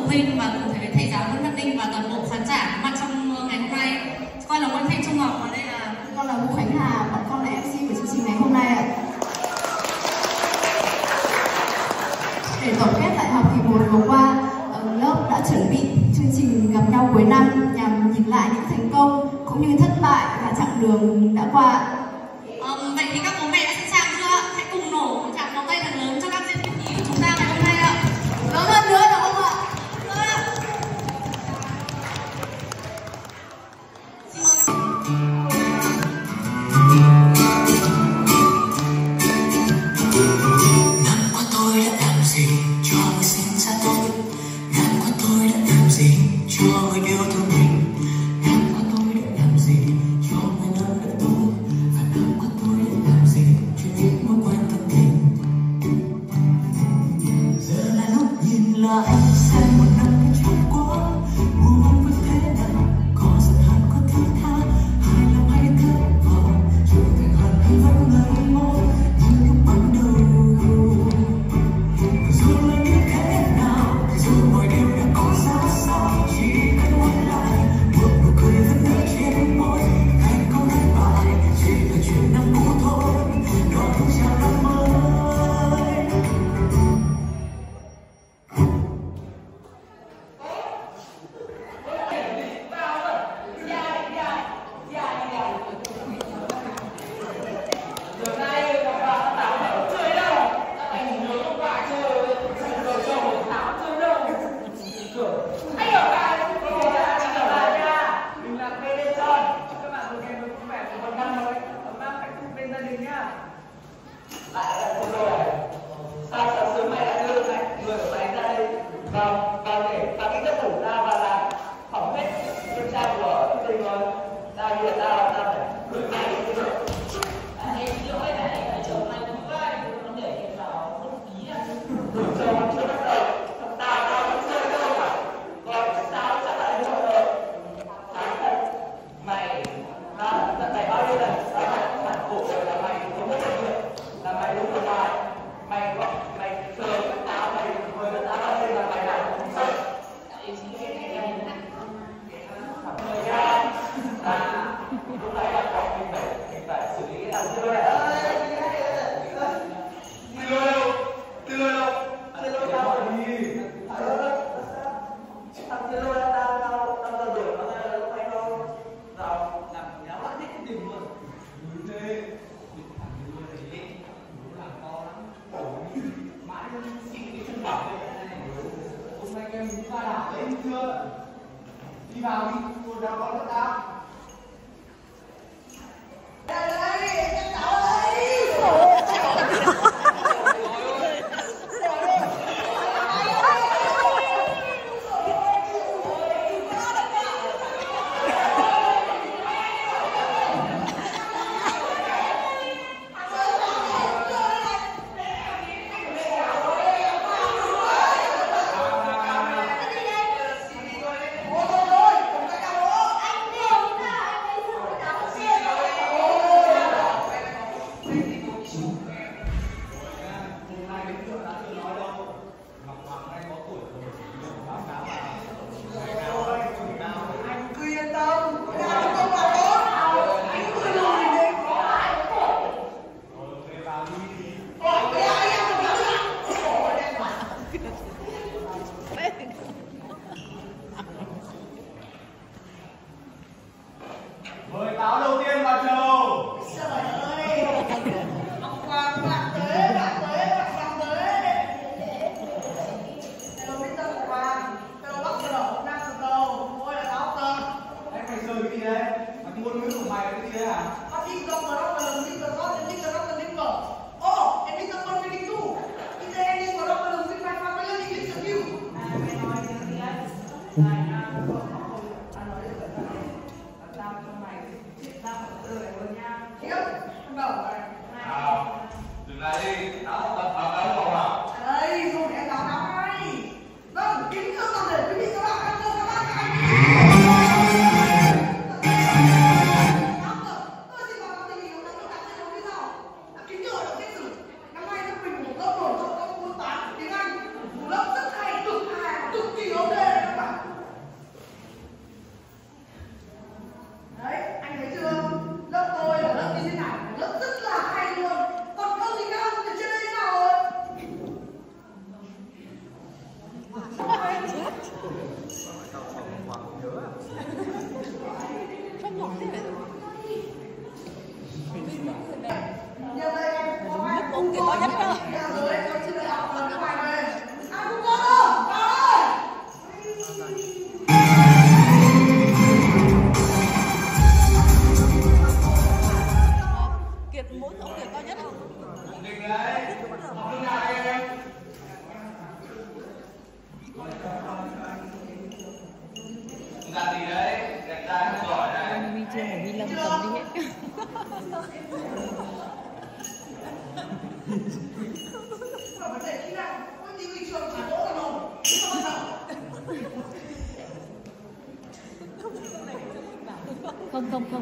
phụ huynh và cùng với thầy giáo Nguyễn Văn Ninh và toàn bộ khán giả có mặt trong ngày hôm nay. Con là Nguyễn Thanh Trung Ngọc và đây là con là Vũ Khánh Hà, bọn con là MC của chương trình ngày hôm nay ạ. Để tổng kết lại học kỳ 1 vừa qua, lớp đã chuẩn bị chương trình gặp nhau cuối năm nhằm nhìn lại những thành công cũng như thất bại và chặng đường đã qua. Vậy thì các bố mẹ đã sẵn sàng chưa? Hãy cùng nổ một tràng pháo tay thật lớn cho các diễn viên nhí của chúng ta ngày hôm nay ạ. Lớn hơn nữa được không ạ? Xin mời các năm qua tôi đã làm gì cho người sinh ra tôi? Năm qua tôi đã làm gì cho người yêu thương mình? Năm qua tôi đã làm gì cho người nâng đỡ tôi? Và năm qua tôi đã làm gì cho những mối quan tâm tình? Giờ là lúc nhìn lại xem một năm đã trôi qua, buồn với thế nào, có giận hờn có thứ tha, hài lòng hay thất vọng, trưởng thành hơn hay vẫn ngây ngô như lúc ban đầu. Dù là như thế nào, dù mọi điều đã có ra sao, chỉ cần quay lại một nụ cười vẫn nở trên môi, thành câu thất bại chỉ là chuyện năm cũ thôi, đón chào năm mới. Đi vào đi, tôi đã có đất đá. Mời táo đầu tiên vào chầu. Trời ơi, ông Quang bạn tới. Hello Mr. Quang, hello bác Sở Đậu, Nam Sở Cầu, tôi là táo cơ. Em mày chơi cái gì đấy? Mà cái ngôn ngữ của mày là cái gì đấy hả? Bác Kim Công và Dr. Mr. God and Mr. Dr. Limber. Oh, and Mr. Confiding too. Is there any for Dr. with my family English of you? Mày nói tiếng gì đấy? Này nha, tao nói được rồi. Tao cho mày chết ra một từ này luôn nha. Tiếp, bắt đầu này. Nào, dừng lại đi, tao tập báo cáo rồi à? Đây, dùng để báo cáo ngay. Vâng, kính thưa toàn thể quý vị các bạn, các bác. Kính thưa hội đồng xét xử, năm nay các mình một lớp nổi trội trong môn toán tiếng Anh, một lớp rất hay, cực hài, cực kỳ ok. Là gì đấy? Đẹp trai không giỏi này. Huy chương của Huy Lâm cầm đi hết. Vấn đề kỹ năng, đi huy trường chỉ đỗ là nổi, không bắt đầu. Không.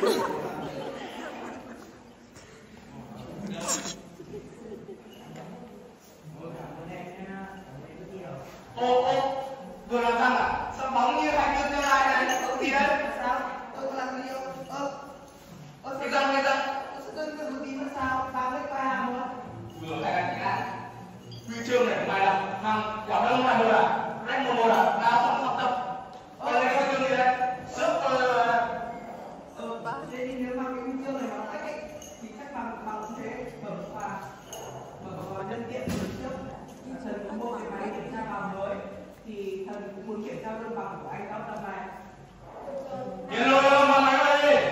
Ô, vừa làm răng à? Sao bóng như hai tương lai này? Có gì đấy? Sao? Tôi có làm gì đâu? Cái răng. Tôi một tí mà sao? Bao hết qua hàng luôn. Vừa hay là gì ạ? Huy chương này của mày là hàng quả đông là 1 à? Đánh 1 à? Nào không học tập. Đây có chương gì đấy? Sức Thế thì nếu mà cái huy chương này nó tách ấy, thì chắc bằng như thế, mở vào nhân tiện từ trước. Thần có mua cái máy kiểm tra bằng mới, thì thần cũng muốn kiểm tra luôn bằng của anh trong tầm này. Yên lôi bằng máy vào đi.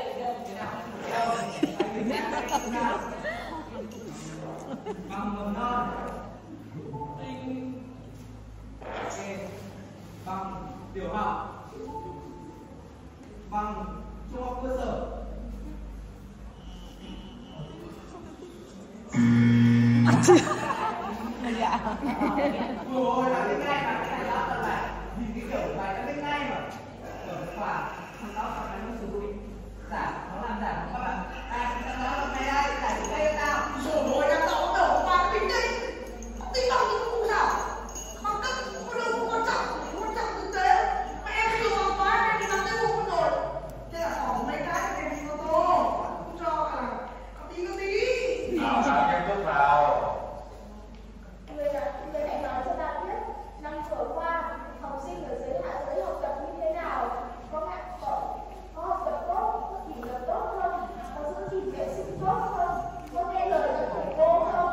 Bằng mầm non, bằng tiểu học, bằng trung học cơ sở. Ôi là biết ngay mà cái này đó là nhìn cái kiểu bài đã biết ngay mà. Ở khoảng thằng đó còn nó sử dụng giả, nó làm giả các bạn. Thằng đó là mày đây, giải cái đây tao. Rồi ôi, thằng đó đổ qua cái bình đây. Tính bằng những khu nào? Bằng cấp có đâu không quan trọng thực tế. Mà em chưa bằng quá, em đi làm tới vụ rồi. Thế là bỏ mấy cái em đi ô tô. Không cho là có tí. Nào cái bước vào. Người hãy nói cho ta biết năm vừa qua học sinh ở dưới hạ giới học tập như thế nào, có học tập tốt, có kỷ luật tốt không, có giữ gìn vệ sinh tốt không, có nghe lời của thầy cô không.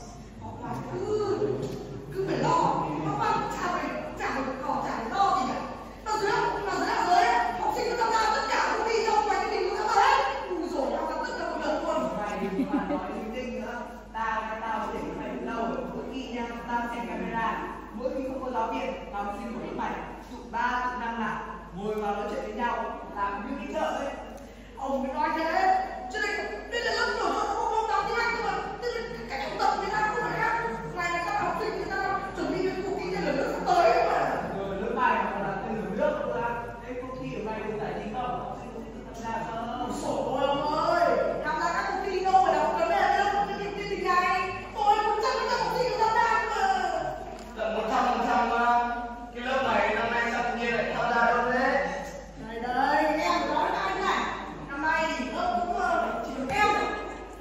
Cứ phải lo, nó bằng chả phải lo gì cả. Nó dưới hạ giới ấy, học sinh nó tham gia tất cả công ty trong ngoài cái gì cũng tham gia hết. Ui dồi, nó làm tất cả một lần luôn. Mày đừng mà nói linh tinh nữa. Tao để mày từ lâu, mỗi khi nha, tao xem camera. Mỗi khi không có giáo viên, tao xin một lớp mày tụi 3, tụi 5 lại ngồi vào nói chuyện với nhau, làm như đi chợ ấy. Ông mới nói thế, chứ đây là lớp nhỏ nó không giáo tiếng Anh cơ mà. Tức là cách học tập người ta không phải khác. Này là các học sinh người ta chuẩn bị cái cuộc thi tên lửa nước sắp tới ấy mà. Rồi lớp bài mà là tên lửa nước cơ à. Cái cuộc thi ở này được giải trí không? Học sinh không tham gia không? Sổ ôi ông ơi, tham gia các cuộc thi đâu phải là một vấn đề đâu. Cái gì này? Ôi 100% học sinh tham gia mà. Tận 100% cái lớp này năm nay sao tự nhiên lại tham gia đâu thế? Đây, em nói với anh này. Năm nay thì lớp cũng chỉ được em.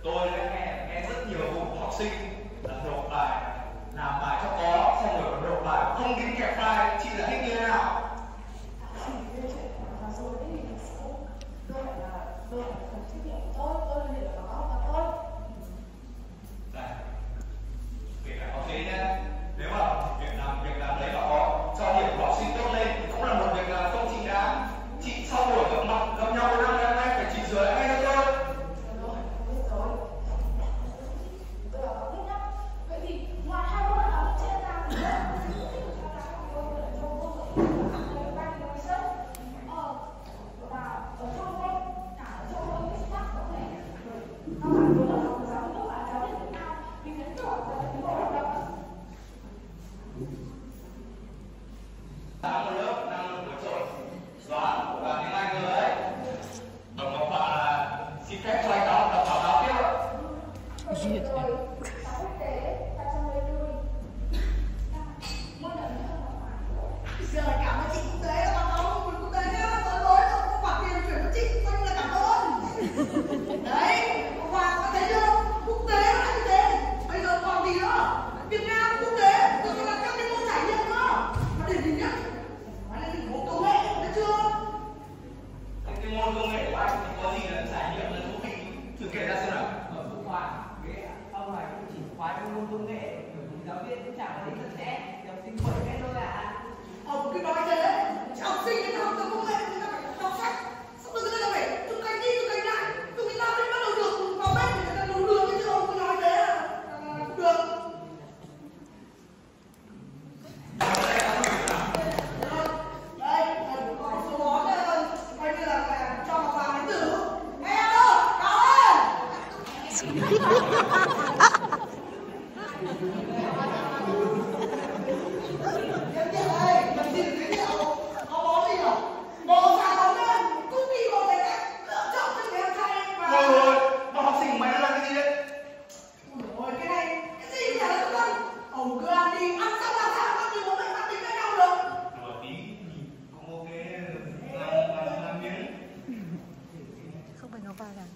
tôi đã nghe rất nhiều vụ học sinh là nộp bài, làm bài cho có, xong rồi còn nộp bài không đính kẹp file, chị giải thích như thế nào? Kể cả học sinh nhé, nếu mà việc làm đấy mà có cho điểm của học sinh tốt lên thì cũng là một việc làm không chính đáng. Chị sau buổi gặp nhau với năm em phải chỉnh sửa lại ngay cho tôi. Vậy thì ngoài hai môn học chia ra thì và ở trong đây cả ở trong môn viết sách có thể các bạn muốn là học giáo nước và giáo viên Việt Nam thì nhấn chọn là cái bộ hoạt động. Sáng một lớp năng lực vượt trội toán và tiếng Anh rồi đấy. Tổng hợp là xin phép cho anh đó đọc báo cáo tiếp ạ. Rồi, giáo quốc tế và trong người tôi môn nào nữa không phải. Giờ cảm ơn chị quốc tế là bạn đó, quốc tế nhá, tôi nói tôi không phạt tiền chuyển cho chị, coi như là cảm ơn. Đấy, và có thấy chưa? Quốc tế là như thế. Bây giờ còn gì nữa? Việt Nam quốc tế, rồi là các cái môn trải nghiệm nữa. Mà điển hình nhất, nói là những môn công nghệ, thấy chưa? Cái môn công nghệ của anh thì có gì là trải nghiệm là thú vị? Thử kể ra xem nào. Ở phụ khoa cái ông này cũng chỉ khoái môn công nghệ, bởi vì giáo viên cũng chẳng thấy rất trẻ, học sinh quậy hết thôi ạ. Cứ nói thế, học sinh người ta học tập công nghệ, người ta phải đọc sách. Xong rồi người ta phải thực hành đi, thực hành lại. Rồi người ta mới bắt đầu được vào bếp để người ta nấu đường, chứ ông cứ nói thế là không được. Đây, có số món đây, coi như là cho vào vào đến từ. Nghe alo, vào ơi! Giới thiệu đây, mình xin giới thiệu. Có món gì nhỉ? Bò xào món lên, cũng đi một cái cách lựa chọn cho người ăn chay và... Ôi, nó học sinh mày nó làm cái gì đấy? Ôi, cái này, cái gì chả là tốt hơn. Ông cứ ăn đi, ăn xong làm sao con thì bố mẹ ăn tính với nhau được. Đùa tí thì cũng ok, làm miếng. Không phải nó vào cả.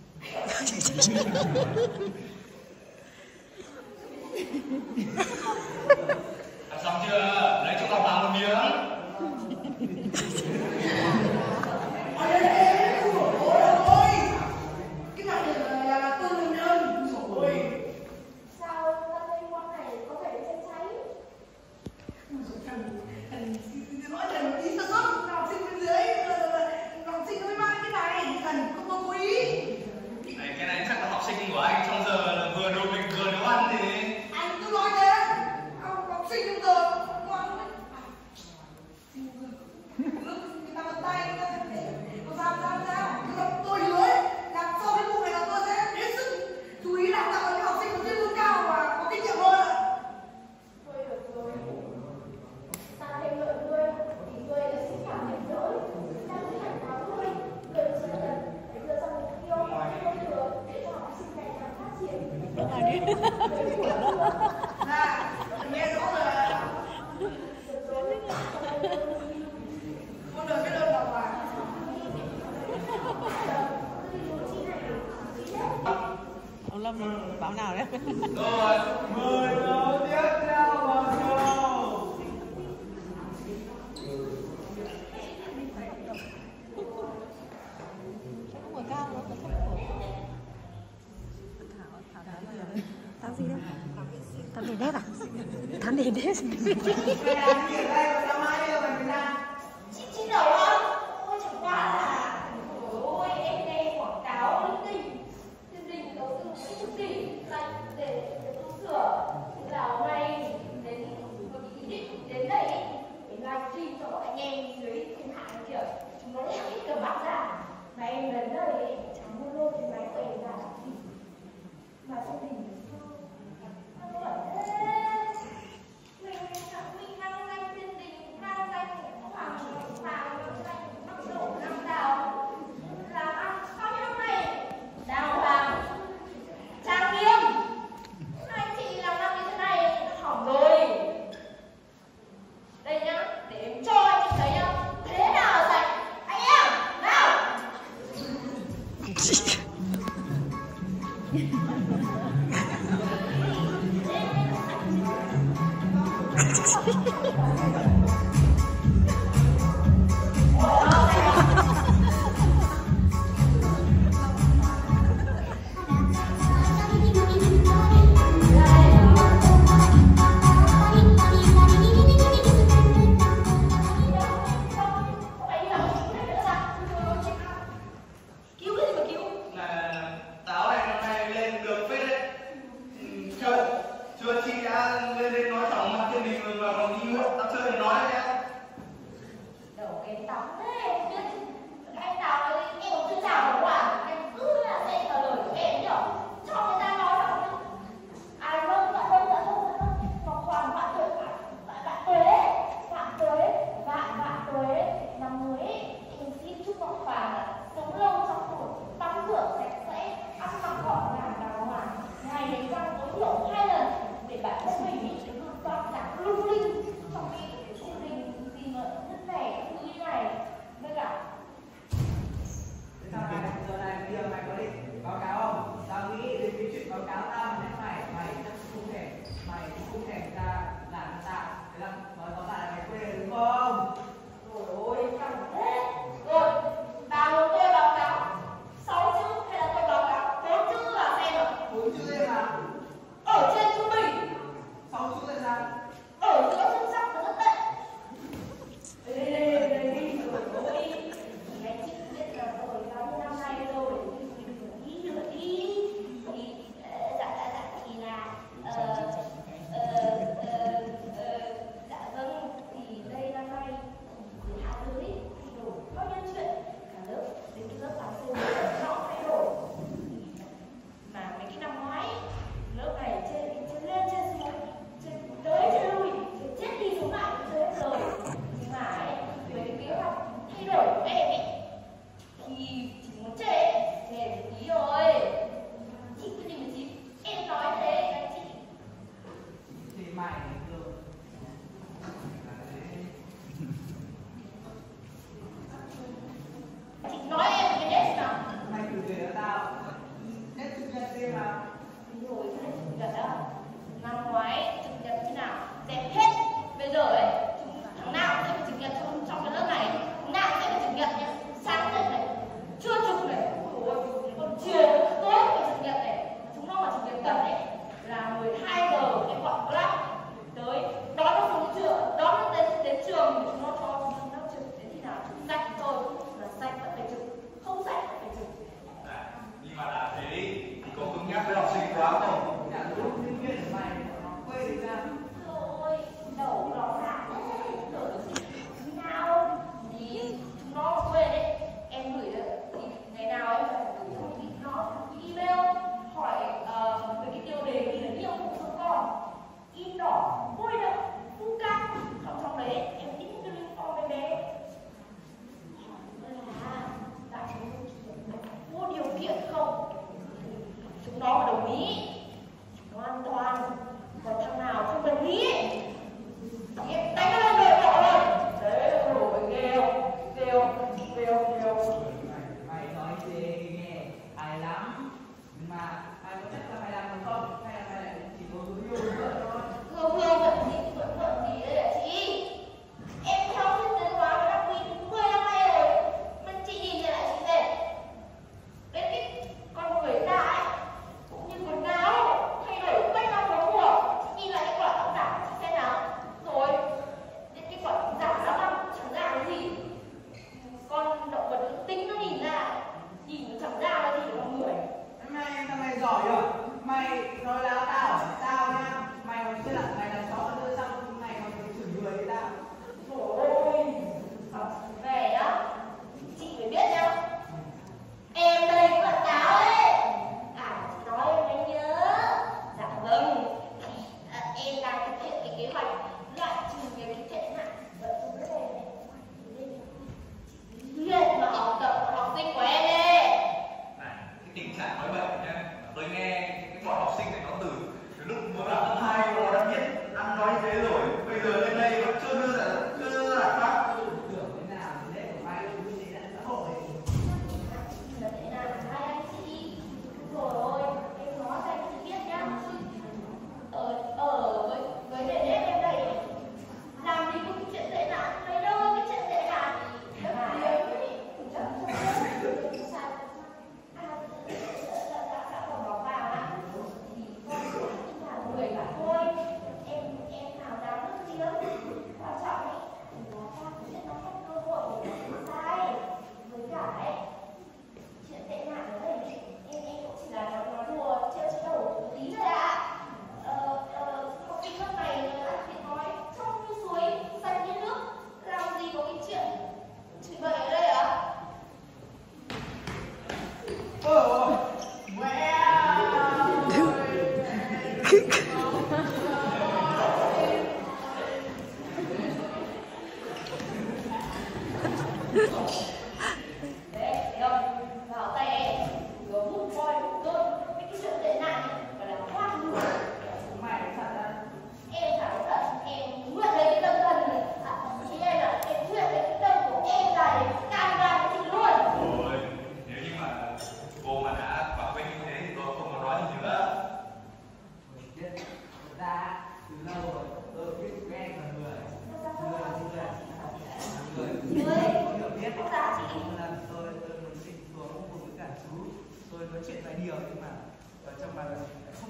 Làm xong chưa? Lấy cho con vào một miếng. Ôi, cái này là tương đồng nhân. Rồi. Sao ta thấy món này có vẻ cháy cháy? Nói thầy một tí sơ sót, học sinh bên dưới, học sinh mới mang cái này, thầy không có cố ý. Này, cái này chắc là học sinh của anh trong giờ là vừa đùa mình vừa nấu ăn thì Anh cứ nói thế, học sinh bây giờ ngoan đấy. Người ta bắt tay, người ta sao, nhưng mà tôi hứa ấy, là sau cái vụ này là tôi sẽ hết sức chú ý đào tạo những học sinh có chuyên môn cao và có kinh nghiệm hơn ạ. Thôi được rồi. Sao thêm lợi ngươi thì ngươi là xin cảm nhận lỗi. Sao cứ hẳn cáo ngươi, ngươi sẽ cần phải đưa ra mục tiêu không được để cho học sinh ngày càng phát triển. Nghe rõ rồi ạ. Con đợi cái đơn đọc bài. Ông Lâm báo nào đấy? rồi, mời câu tiếp theo vào show. Không ở cao nó có thấp cổ. Thảo Thảo gì đấy? Thảo để đét à? Thảo để đét. Mày làm gì ở đây mà sao mai giờ mày phải làm? Chị đầu không? Ôi chẳng qua là ôi em nghe quảng cáo linh tinh đầu tư mấy chục tỷ dành để tu sửa. Thế là hôm nay đến một ý định đến đây để livestream cho các anh em dưới thiên hạ này kìa. Chúng nó lại ít cầm bạc ra. Mà em đến đây chẳng mua lô cái máy về là mà xong thì nó bảo thế mình đang danh thiên đình Chưa chị đã lên nói thẳng mặt thiên đình và còn đi muộn tao chơi thì nói nhá. Đầu cái tóc thế biết anh nào đấy em cũng chưa chào đâu à, anh cứ là dạy cả lời của em nhỉ, cho người ta nói đâu. Ai vâng dạ vâng dạ vâng vâng khoảng vạn tuổi vạn tuổi đấy vạn tuổi năm mới em xin chúc Ngọc Hoàng là sống lâu trong tuổi, tắm rửa sạch sẽ, ăn mặc gọn gàng đàng hoàng, ngày đến răng tối thiểu 2 lần để bản thân mình được luôn toát sáng lung linh trong cái gia đình gì mà rất này thứ như này với cả. Giờ này bây giờ mày có định báo cáo không? Tao nghĩ đến cái chuyện báo cáo tao mà mày chắc không thể ra làm tao. Thế là nói tóm lại là mày quê đúng không? Rồi ôi căng thế. Rồi bao nhiêu tôi báo cáo 6 chữ hay là tôi báo cáo 4 chữ là xem ạ? 4 chữ em à? Ở trên trung bình 6 chữ là sao? ở giữa xuất sắc và rất tệ. Ê, rồi ôi anh chị biết là rồi bao nhiêu năm nay rồi đi dạ thì là dạ vâng thì đây năm nay thì hạ lưới thay đổi bao nhiêu chuyện cả lớp đến cái lớp giáo sư nó thay đổi mà mấy cái năm ngoái lớp này trên lên trên xuống trên tới trên lui trên chết đi xuống lại chơi hết rồi nhưng mà ấy với cái kế hoạch thay đổi của em ấy thì chỉ muốn chê một tí rồi. Chị cái gì mà chị em nói thế là chị Thì mày được. chị nói em cái đấy nào. Mày thử về cho tao. Hết chủ nhật đi mà. Rồi thế chủ nhật á, năm ngoái chủ nhật thế nào đẹp hết. Bây giờ ấy thằng nào cũng sẽ chủ nhật trong cái lớp này, thằng nào cũng sẽ chủ nhật nhé. Sáng nhật này, trưa chủ này, còn chiều tối phải chủ nhật này. Chúng nó mà chủ nhật tầm ấy là 12 giờ cái bọn Grab tới đón nó xuống trường, đón nó đến trường thì chúng nó cho nó trực đến khi nào sạch thôi là sạch vẫn phải trực, không sạch vẫn phải trực. Nhưng mà đã thế thì có cứng nhắc với học sinh quá không? Cả lúc sinh viên của mày nó quê đi ra. Thôi, đầu nó giả thế, rồi khi nào thì chúng nó quên đấy, em gửi đấy, thì ngày nào em phải gửi thông tin nó email hỏi về cái tiêu đề ghi là nhiệm vụ của con, in đỏ, bôi đậm, phu cam, trong đấy em in cái link form bên đấy. Hỏi là đại vô điều kiện không? Chúng nó mà đồng ý nó an toàn, còn thằng nào không đồng ý thì em đánh lên đội họ rồi. Đấy rồi kêu Mày nói gì nghe hay lắm. Nhưng mà mày có chắc là mày làm được không? Hay là mày lại chỉ có dối yêu nữa thôi? Vừa gì đây là chị. Em theo thiết kế hóa và đặc biệt 10 năm nay rồi mà chị nhìn lại chị về đến cái con người ta ấy cũng như quần áo thay đổi quanh năm bốn mùa. Chị nhìn lại cái quả tóc giả chị xem nào, rồi đến cái quả tóc giả lắm năm chẳng ra cái gì. Con động vật nữ tính nó nhìn nó chẳng ra cái gì con người. Mày giỏi rồi. Mày nói láo tao nha. Mày còn chưa là mày là chó mà đưa xong mày còn phải chửi người với tao. Ôi, học về đó, chị phải biết nhá. Em đây cũng là táo ấy. Nói em mới nhớ. Dạ vâng, em đang thực hiện cái kế hoạch loại trừ cái tệ nạn vật dụng cái này. Luyện vào học tập của học sinh của em đi. Này, cái tình trạng nói bậy nhá. Tôi nghe cái bọn học sinh này nó từ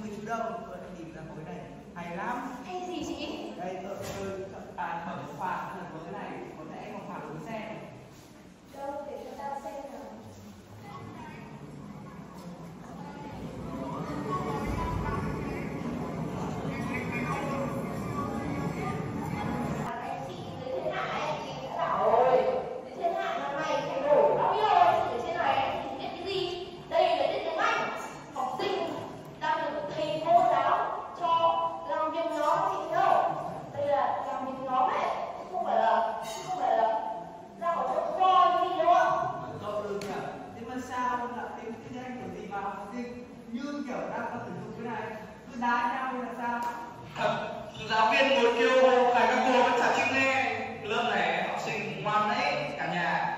người chú đâu? Tôi đã tìm ra khối này hay lắm. Hay gì chị? Đây tôi mở một khoản là có cái này, có thể anh khoản đối xe. Đâu để cho ta xem nào. Như kiểu đang có sử dụng cái này cứ đá nhau như là sao? Giáo viên ngồi kêu phải các cô vẫn chả chịu nghe. Lớp này học sinh ngoan đấy cả nhà.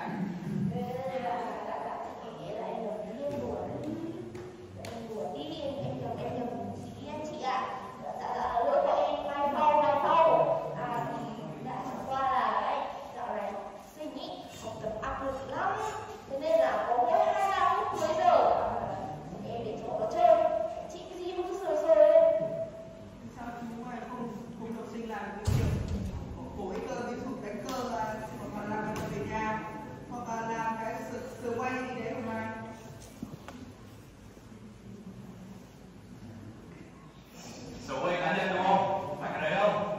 Số cá nhân đúng không? Phải cái đấy không?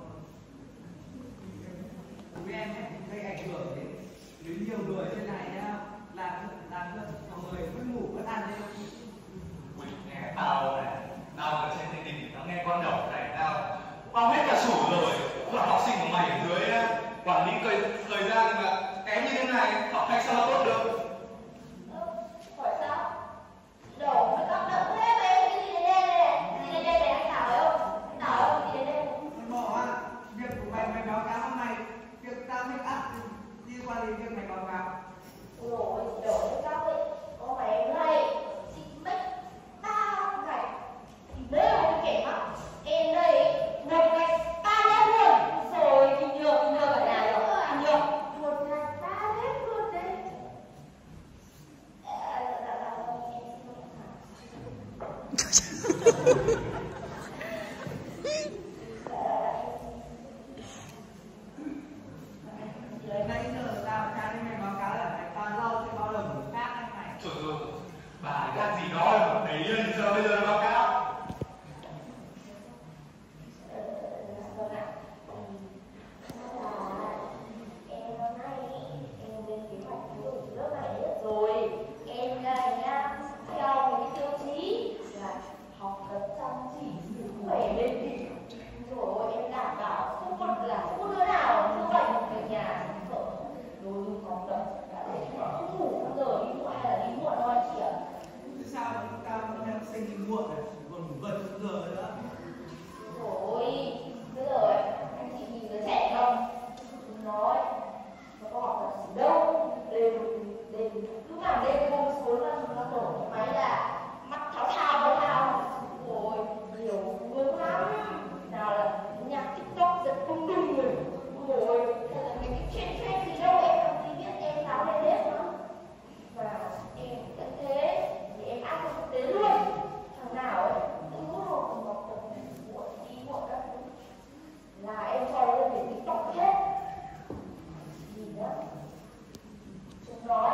Chúng em gây ảnh hưởng đến nhiều người trên này nhá. Làm mọi người mất ngủ mất ăn đấy. Ui, nghe tao này, tao ở trên tình hình nó nghe con đầu này tao hết cả sủ rồi. Là học sinh của mày ở dưới á, quản lý thời gian mà kém như thế này, học hành sao nó tốt được? Hỏi sao? Đầu phải cắp động thế đấy, cái gì đến đây này? Cái gì đến đây này, anh Thảo phải không? Anh Thảo ơi, cái gì đến đây? Mày bỏ á, việc của mày báo cáo với mày. Việc tao make up liên quan đến việc mày báo cáo. Rồi, đổi cái cắp ấy. Có mày này, chị make tao này. Thì đấy là một kẻ mắt. Em đây, một ngày 3 nét luôn. Rồi, bình thường cả nhà rồi. Bình thường. Một ngày 3 nét luôn đấy. Nãy giờ tao tra cho mày báo cáo là mày tao lo cho bao lần người khác hay mày. Trời ơi, bà gạt gì đó, để yên giờ bây giờ báo cáo. Sao mà tao vẫn đang sinh muộn này, còn ngủ gần giờ nữa. Ôi, bây giờ anh chị nhìn đứa trẻ không? Nói, nó có học tập gì đâu, đều lúc nào đêm hôm xuống nó đổ cái máy là mắt tháo thao. Ôi, nhiều vương lắm. Nào là nhạc TikTok giật tung đùng rồi. Ôi, hay là mấy cái trend gì đâu em làm gì biết, em tháo lên hết lắm. Và em vẫn thế, thì em áp dụng thực tế luôn. Thằng nào ấy, cứ học tập muộn đi muộn các thứ là em cho nó lên để TikTok hết. Gì nữa? Chúng nói,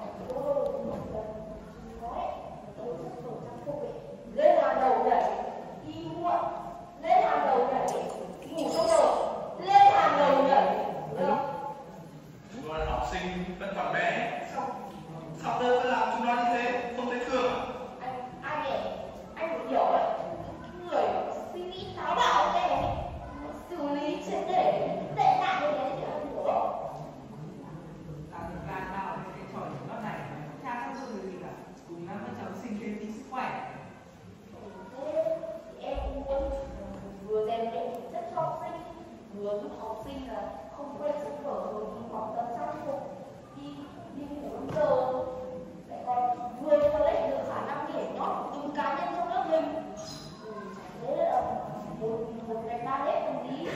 tôi rất đồ trang phục ấy. Lên hàng đầu nhảy, đi muộn. Lên hàng đầu nhảy, ngủ trong đầu. Lên hàng đầu nhảy. Được không? Chúng nó là học sinh vẫn còn bé, sao tôi phải làm chúng nó như thế, không thấy thương à? Anh nhỉ? Anh phải hiểu đấy. Người suy nghĩ táo bạo này, xử lý triệt để tệ nạn như thế thì anh hiểu không? Tao được gan tao cái trò những lớp này, cha không cho người gì cả. Cùng lắm các cháu sinh viên đi sức khỏe. Thế thì em cũng muốn vừa rèn luyện chất cho học sinh, vừa giúp học sinh là không quên sách vở rồi đi học tập trang phục, đi ngủ đúng giờ, lại còn vừa cho lấy được khả năng điểm nó từng cá nhân trong lớp mình. Thế là một ngày 3 nét còn gì.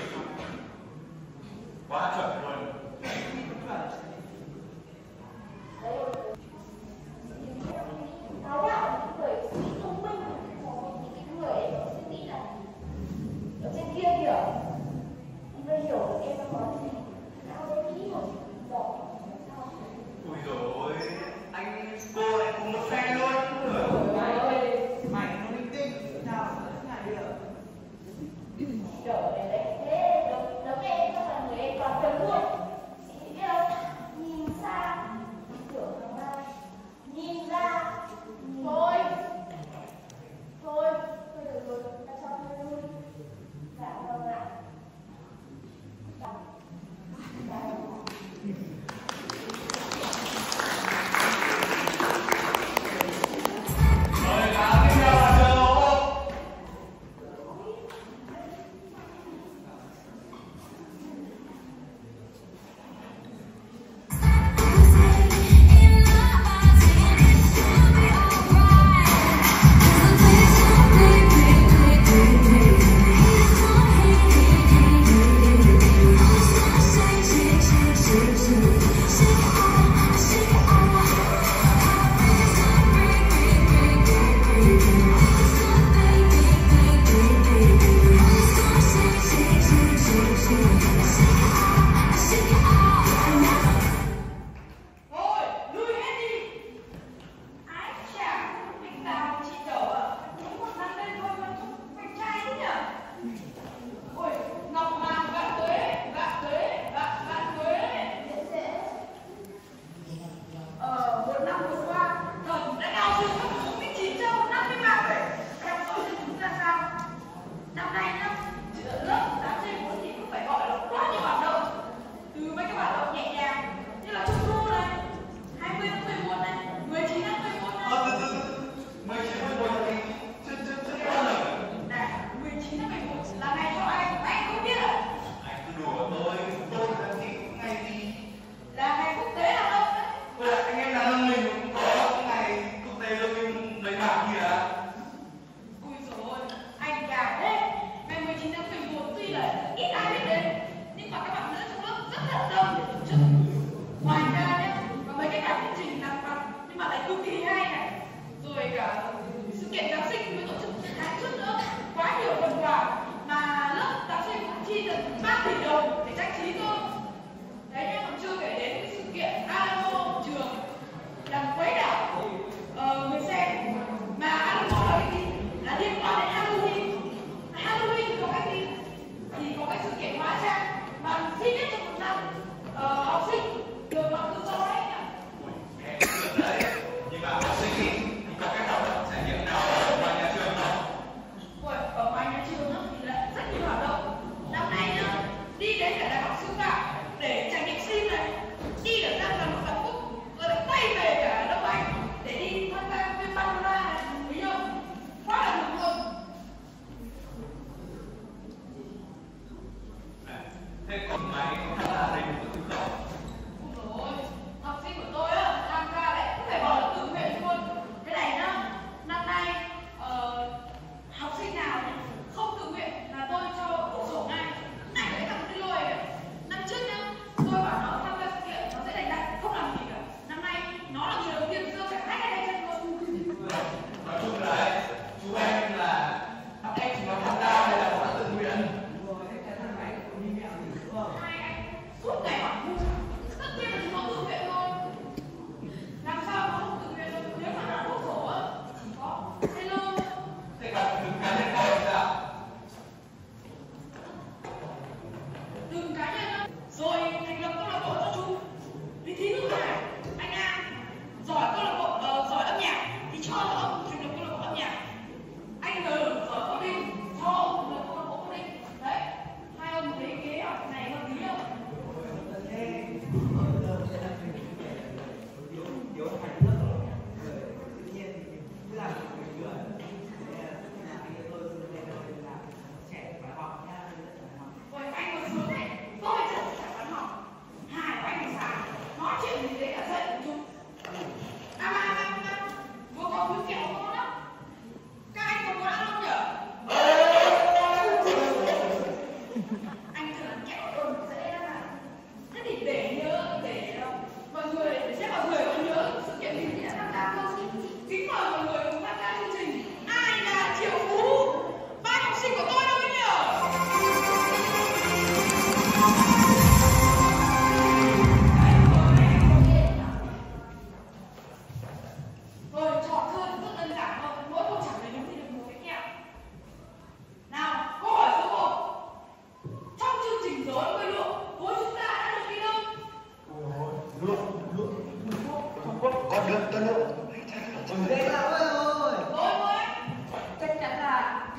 Quá chuẩn luôn. Táo bạo những người suy thông minh, những người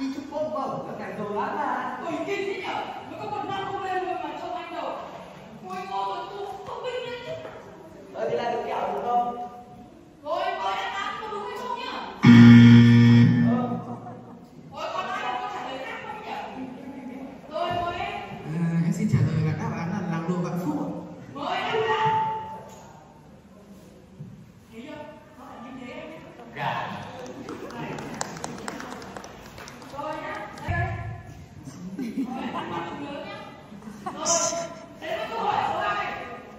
đi chụp phốt đúng không? Lần này rồi lắm mà. Ui, kinh thế nhở? Mới có một năm không lên rồi mà trông anh đầu. Ôi, ngô rồi tu không kinh lên chứ. Thì là được kẹo đúng không? Rồi, coi đáp án có đúng hay không nhá. Ôi, còn ai có trả lời khác không nhỉ? Rồi, mời em. Em xin trả lời là đáp án là làm đồ vạn phúc ạ. Mời đáp án. Thấy chưa? Nó phải như thế em nhé. Gà. Rồi nhá, đây. Rồi, bắt mắt chừng lớn nhá. Rồi, đến với câu hỏi số 2.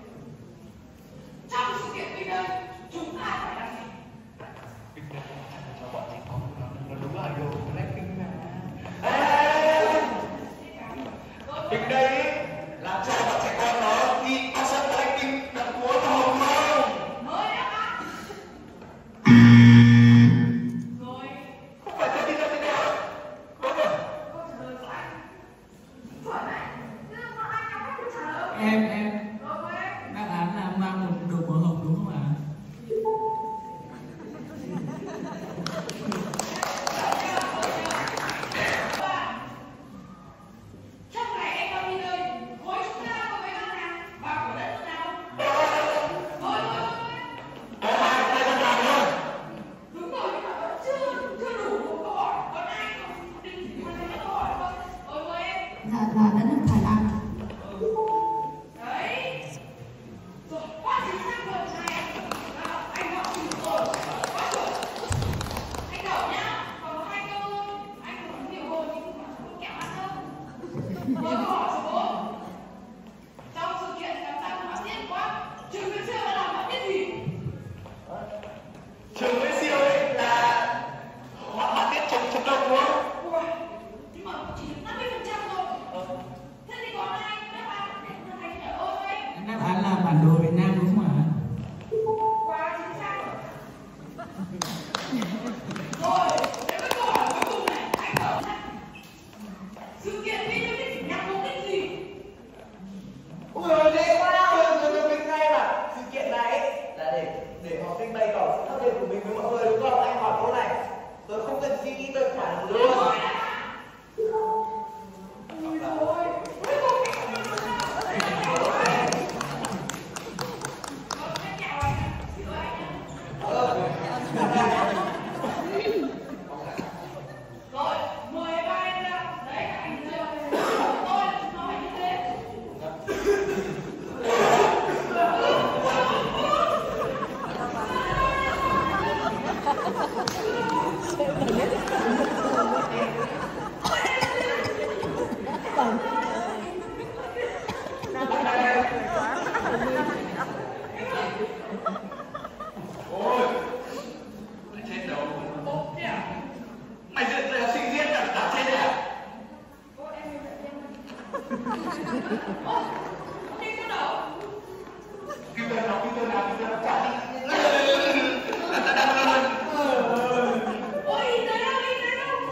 Trong sự kiện Big Day, chúng ta phải làm gì? Cho bọn anh có nó đúng là đồ Blackpink mà. Big Day làm cho bọn trẻ con nó đi concert Blackpink đập múa vào hồng không? Mời đáp án. Rồi, Không phải tôi đi đâu thế nào? câu trả lời của anh. Chuẩn đấy. Thế mà anh có cách trả lời không? Em Rồi, mời em. đáp án là mang một đồ màu hồng đúng không ạ? Trong ngày em đang đi nơi, khối chúng ta có mấy con nào và của đất nước nào? Thôi. Đúng rồi, nhưng mà vẫn chưa đủ một câu hỏi. Còn ai không định hoàn thành các câu hỏi không? Rồi, mời em. Dạ là đất nước Thái Lan. Đấy. Rồi, quá chính xác rồi này. Nào, anh học chừng rồi. Quá chuẩn. Anh đậu nhá. Còn có 2 câu thôi. Anh còn nhiều hồi nhưng mà không kẹo ăn đâu. Mời câu hỏi số 4. Trong sự kiện làm sao hỏa tiết quá, Trường Nguyễn Siêu đã làm hỏa tiết gì? Trường Nguyễn Siêu ấy là họa tiết chống độc đúng không? Ui, nhưng mà chỉ được 50% thôi. Thế thì còn ai đáp án để hoàn thành ở ô thôi? Đáp án là bản đồ Việt Nam đúng không ạ? Quá chính xác rồi. Rồi, đến với câu hỏi cuối cùng này, anh thở nhá. Sự kiện Olympic nhằm mục đích gì? Ui rồi dễ quá rồi mình ngay mà. Sự kiện này là để học sinh bày tỏ sự khác biệt của mình với mọi người đúng không? Anh hỏi câu này tôi không cần suy nghĩ tôi trả lời luôn. Rồi đáp án. Ui rồi, cuối cùng thì không được sao. Rồi, anh chào anh ạ. Xin lỗi anh ạ. Rồi, mời ba em ra. Đấy, các anh chưa? Tôi là chúng nó phải như thế. Ôi, lại chết đâu. Ồ, thế à? Mày dựa học sinh riêng đã chết rồi à? Ô, em đi dạy em. Ô, đi con đầu. Kim Tân nào chả đi. Ôi, đi tới đâu, đi tới đâu?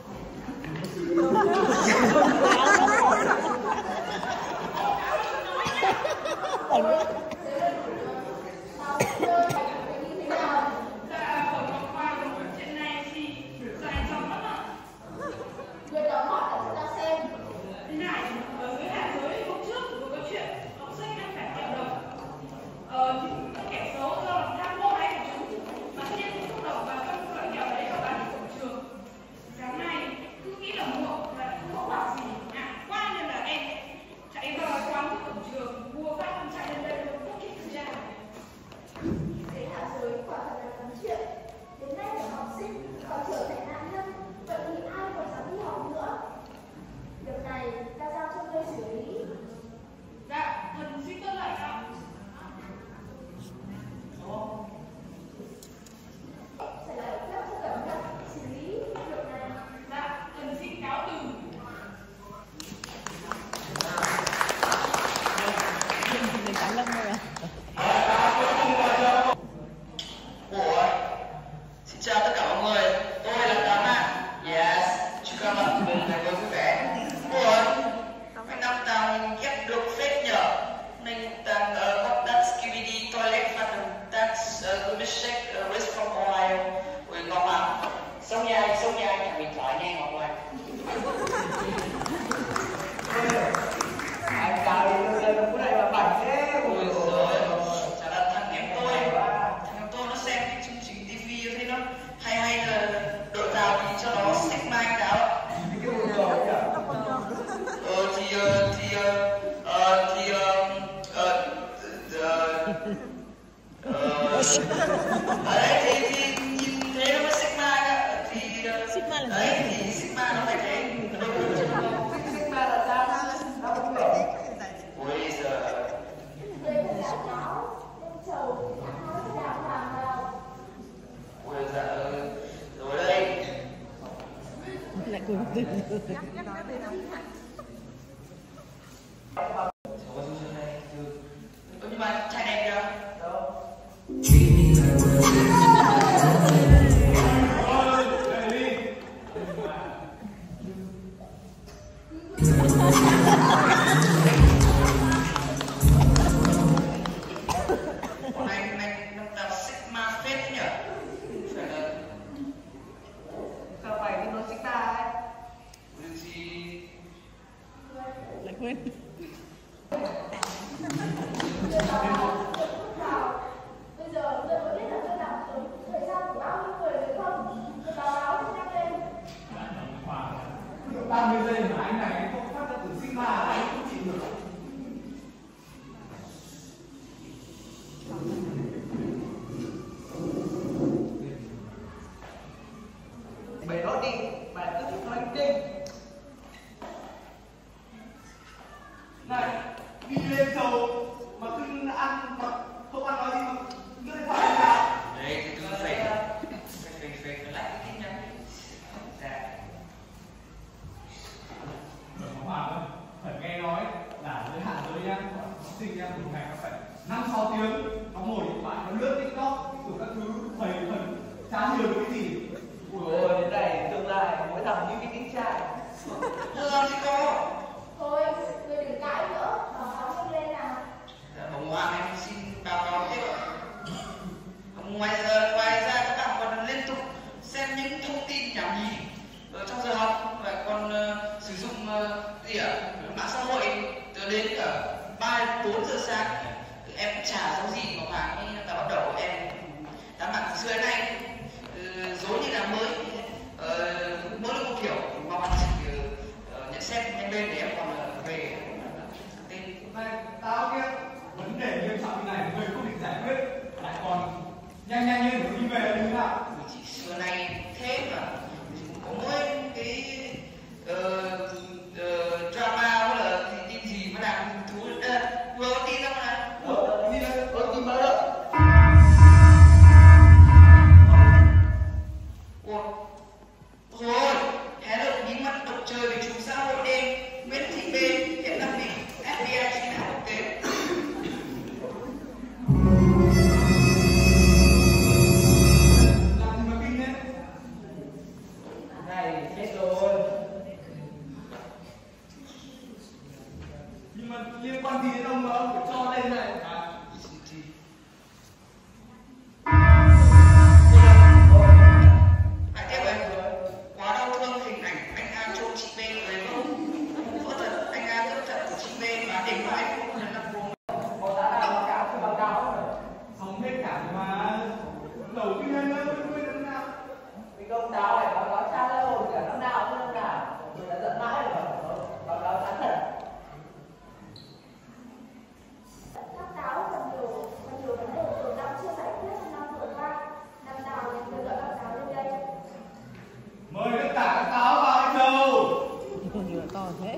Dạ, ở vòng qua của chuyện này thì dài dòng lắm ạ. Người tóm gọn để chúng ta xem. Thế này, ở dưới Hà Giới hôm trước vừa có chuyện học sinh ăn phải kẹo độc. Những kẻ xấu do lòng tham vô đáy của chúng mà tiêm thuốc độc vào trong loại kẹo đấy ở bàn cổng trường. Sáng nay cứ nghĩ là muộn và không có quả gì, qua nên là em chạy vào quán của cổng trường mua phát chạy lên đây luôn không kịp kiểm tra. Thế hạ giới quả thật là lắm chuyện. Đến nay để học sinh còn trở thành nạn nhân, vậy thì ai còn dám đi học nữa? Việc này ta giao cho ngươi xử lý. Dạ, thần xin tuân lệnh ạ. Phải là phép cho cẩn thận xử lý việc này. Dạ, thần xin cáo từ. Mình cá lông rồi à? Ủa? Xin chào tất cả mọi người, tôi là Tám ạ. Yes, chúc các bạn một ngày mới vui vẻ. Ủa? Anh Năm Tàng ghép được phết nhở? Mình Tàng có đặt Skibidi Toilet và that's Gumishek Race from Ohio. Ui, ngon lắm. Sống nhai, nhà mình thoải nghe ngọt ngoài. Nhưng mà trai đẹp kìa. Đâu? Mày nói đi, mày cứ thích nói đi. Này, đi lên dầu mà cứ ăn mà không ăn nói gì mà cứ lên thoại đi nào. Đấy, cứ phải lại cái thích nhá. Dạ. Hoàng ơi, phải nghe nói là giới hạn giới nha, học sinh nha, một ngày nó phải 5-6 tiếng nó ngồi điện thoại, nó lướt TikTok rồi các thứ thầy thần chả hiểu được cái gì. Ui ôi, đến này tương lai mỗi thằng như cái tính trai. Làm gì có. Thôi, người đừng cãi nữa, báo cáo nhanh lên nào. Dạ, Hồng Hoàng em xin báo cáo tiếp ạ. Ngoài ra các bạn còn liên tục xem những thông tin nhảm nhí ở trong giờ học và còn sử dụng mạng xã hội đến cả 3-4 giờ sáng. Em chả giống gì mà khoảng là bắt đầu em đám bạn từ xưa đến nay dối như là mới mỗi lúc một kiểu mà bạn chỉ nhận xét nhanh lên để em còn về tên. Này, tao kia vấn đề nghiêm trọng như này người không định giải quyết lại còn nhanh lên rồi đi về là như thế nào? Chị xưa nay thế mà có mỗi cái drama hay là cái tin gì mà làm thú vừa tin đâu này tin mới đó. Thôi hé lộ bí mật độc chơi về chúng xã hội đen Nguyễn Thị B hiện đang bị FBI truy nã quốc tế. Làm gì mà kinh thế? Này chết rồi. Nhưng mà liên quan gì đến ông mà ông phải cho lên này? Lại tiếp vậy. Quá đau thương hình ảnh anh A trông chị B về không? Phẫu thuật anh A cướp thận của chị B và để mãi không nhận làm buồn. Có đã làm báo cáo rồi. Xong hết cả mà đầu tiên lên năm nào? Vì công cáo này báo cáo cha lễ hồn cả năm nào không năm nào. Tôi đã giận mãi rồi. Báo cáo chán thật. Các cáo còn nhiều vấn đề tồn đọng chưa giải quyết trong năm vừa qua. Năm nào tôi gọi các cáo lên đây. Mời tất cả các táo vào anh Châu. Nhiều to thế.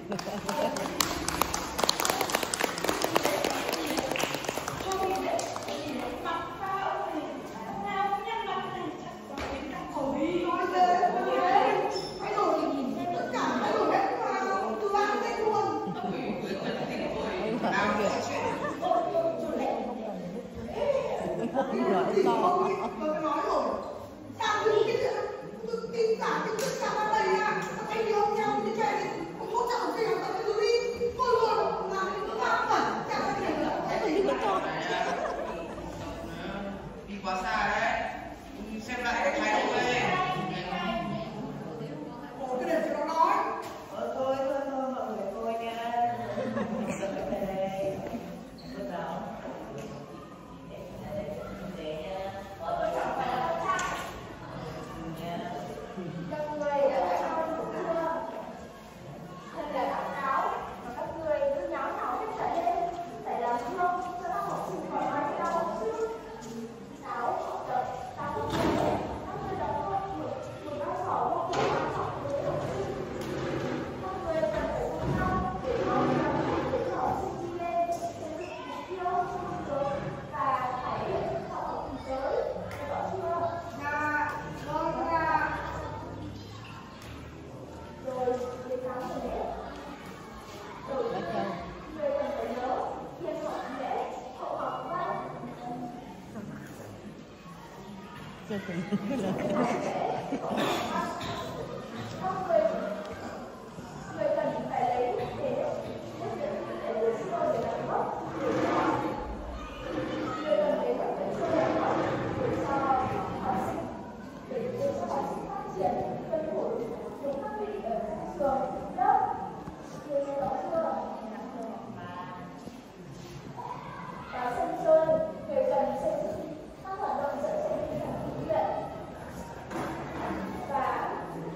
Nói thế, thay đổi tất cả thay đổi hết mà từ A đến Z luôn. Thì không biết, tôi nói rồi. Sao cứ cái tin cả cái tất cả vào đây à? Anh đi ôm nhau như thế này, không hỗ trợ gì làm tao cứ đi. Tôi rồi làm cái thứ ba bẩn, chả có gì nữa. Đi quá xa đấy. Xem lại cái thái độ đây. Ủa cái này thì nó nói. Thôi mọi người thôi nha. Đây. Bước nào. Để nha. Người cần phải lấy để xin lỗi để làm mất. Người cần lấy mất để cho học sinh để cho học sinh phát triển tuân thủ đúng các quy định ở trường lớp. Người nghe rõ chưa? Và sân chơi, người cần xây dựng các hoạt động dựa trên tinh thần tự nguyện và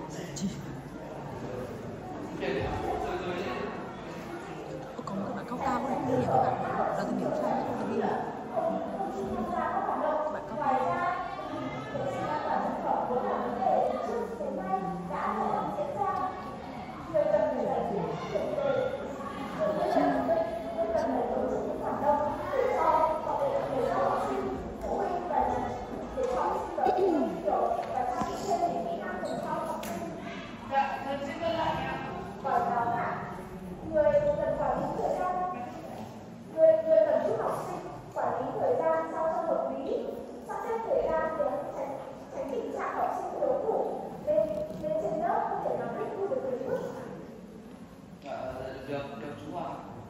có một bạn cao cao đấy, đi các bạn đó thì hiểu sao không đi bạn cao ngoài ra vệ sinh an toàn thực phẩm cũng là vấn đề từ trước đến nay đã và đang diễn ra. Người cần phải giải quyết kịp thời. Người cần phải tổ chức những hoạt động để cho các học sinh, phụ huynh và để cho học sinh có hiểu và trang bị thêm những kỹ năng dành cho học sinh. Dạ, thân xin vân lại nha. Còn giáo hạn, người cần quản lý thời gian. Người cần giúp học sinh quản lý thời gian sao cho hợp lý, sắp xếp thời gian để tránh tình trạng học sinh thiếu ngủ lên trên lớp có thể làm tiếp thu được kiến thức. Được chú ạ.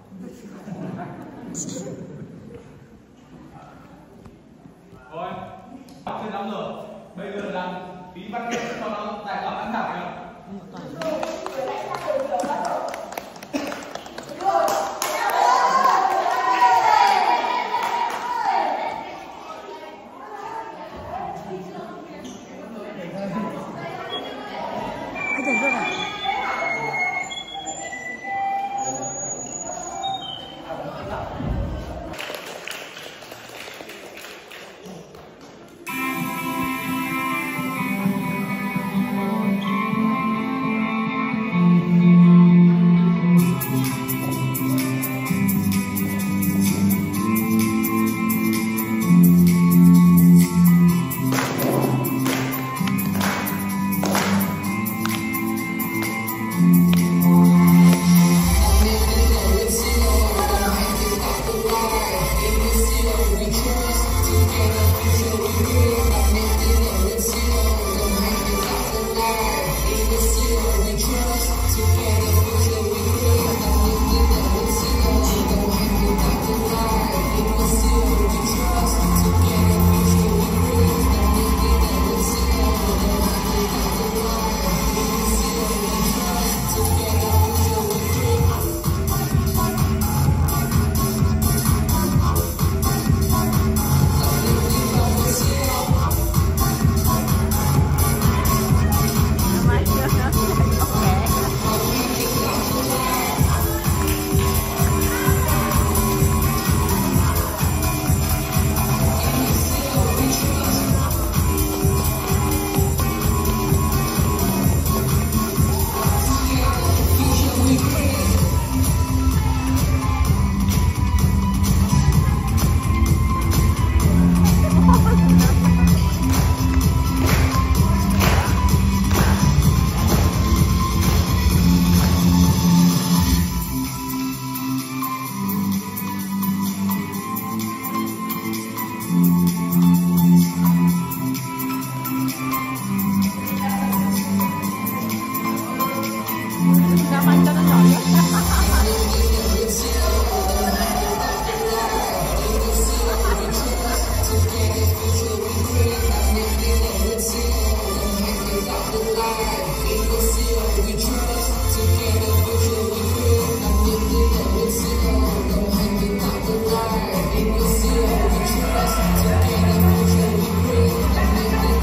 Rồi, học trên 5 giờ. Bây giờ làm tí văn kiện cho nó tài khoản ăn thẳng kìa. Người lại ra đời nhiều bắt đầu. Anh thấy chưa nào?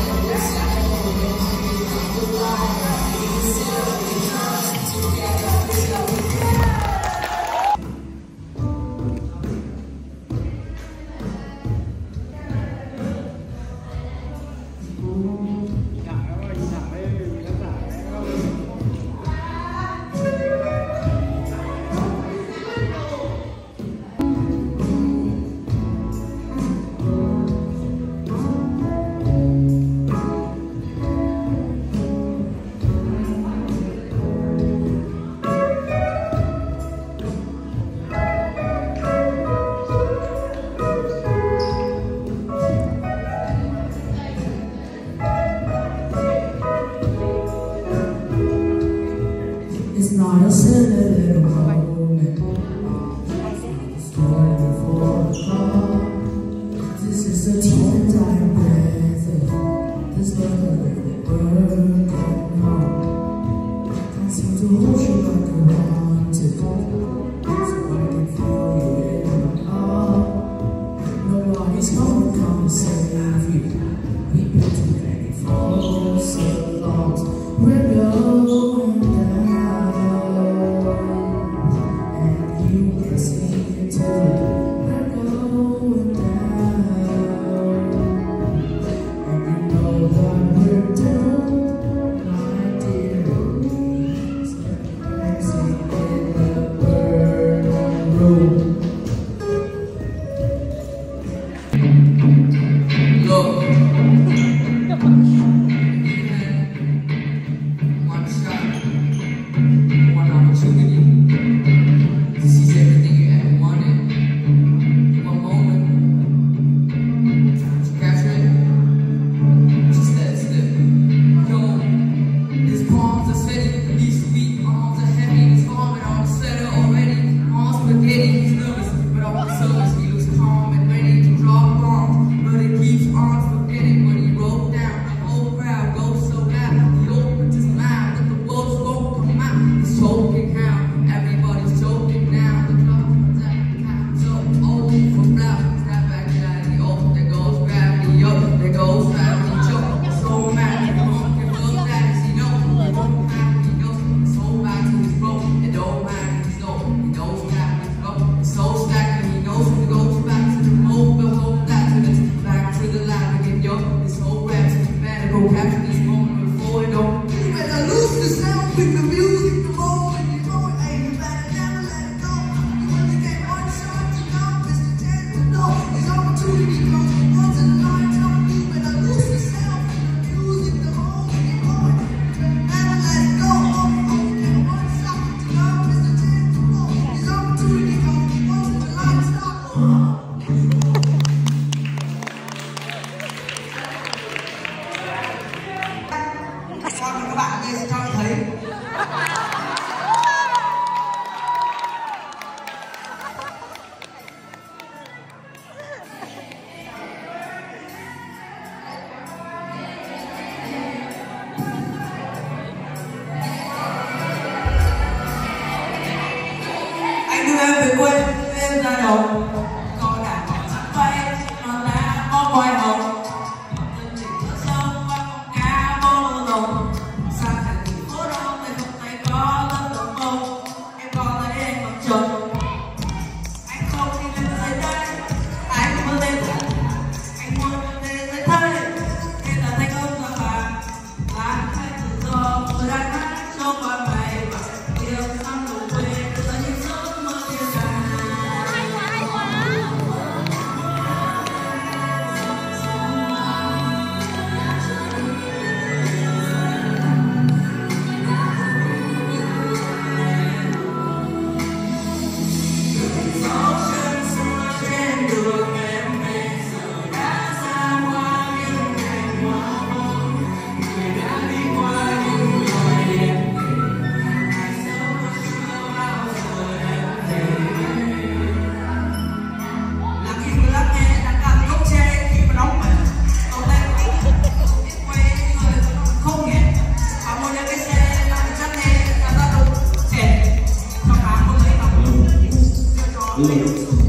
Together. It's not a silly little moment. Story before the fall. This is a tear dying breath. This love will burn home. Can't seem to hold you like I want to. So I can feel you in my heart. Nobody's gonna come and save you. We've been together for so long. We're going down, and you can see it too. We're going down, and you know that we're doomed, my dear. Dancing in the burning room. Look. One shot, one opportunity to seize everything you ever wanted. One moment to capture it, just let it slip. Yo, his palms are sweaty, these sweet arms are heavy. His arm and all the sweater already. All spaghetti, he's nervous, but on the surface he looks calm and ready to drop bombs. But he keeps on forgetting what he wrote down. The whole crowd goes so loud. He opens his mouth, but the words won't come out. He's choking how? Everybody's choking now. The clock runs out, the count's so old for blood. Snap back reality, oh, there goes gravity, oh, there goes gravity, choke. So mad, he won't give up that, cause he knows he won't have, he knows. It's so back to his rope, it don't matter, he's low. He knows that he's low, it's so stacked, and he knows when he goes back to the mold, behold that to this, back to the line again, yo. This whole rap's better go capture this moment before it don't. You better lose yourself with the music, the moment you know it, hey, you better never let it go. You only get one shot to go, Mr. Chance to know his opportunity comes once in a lifetime. You better lose yourself with the music, the moment you know it, never let it go. You only get one shot to go, Mr. Chance to know his opportunity comes once in a lifetime. Sao các bạn nghe cho thấy anh đưa em về quê em ra đầu có đàn còn sẵn bay nó lá có quay hồng chân trình giữa sông và con cá vô đồng xa thành thị phố đông tay không tay có lớp tấm mông em còn thấy anh còn chồng anh không đi lên dưới đây anh muốn lên thật anh muốn lên dưới đây nên là thành công ra vàng làm khách tự do vừa đang hát cho con mày và yêu năm đầu quê là những giấc mơ thiên đàng. Love.